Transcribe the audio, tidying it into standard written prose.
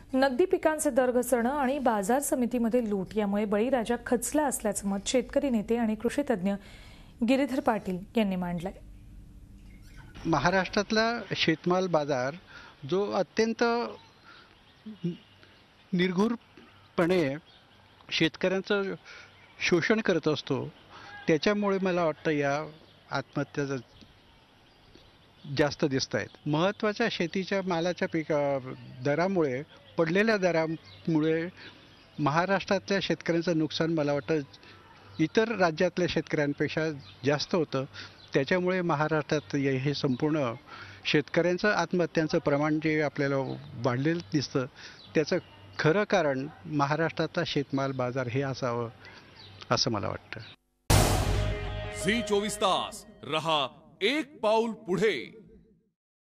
नगदी पिकांचे दर घसरणं आणि बाजार समितीमध्ये लूट यामुळे बळीराजा खचला असल्याचं मत शेतकरी नेते आणि कृषी तज्ञ गिरीधर पाटील यांनी मांडलंय। महाराष्ट्रातला शेतमाल बाजार जो अत्यंत निर्घुरपणे शेतकऱ्यांचं शोषण करत असतो, त्याच्यामुळे मला वाटतं या आत्महत्या जास्त दिसत आहेत। महत्त्वाच्या शेतीच्या मालाच्या दरामुळे पडलेल्या दरामुळे महाराष्ट्रातल्या शेतकऱ्यांचं नुकसान मला वाटतं इतर राज्यातल्या शेतकऱ्यांपेक्षा जास्त होतं। त्याच्यामुळे महाराष्ट्रात हे संपूर्ण शेतकऱ्यांचं आत्महत्यांचं प्रमाण जे आपल्याला वाढलेलं दिसतं, त्याचं खरं कारण महाराष्ट्रातला शेतमाल बाजार हे असावं असं मला वाटतं। झी 24 तास रहा एक पाऊल पुढे।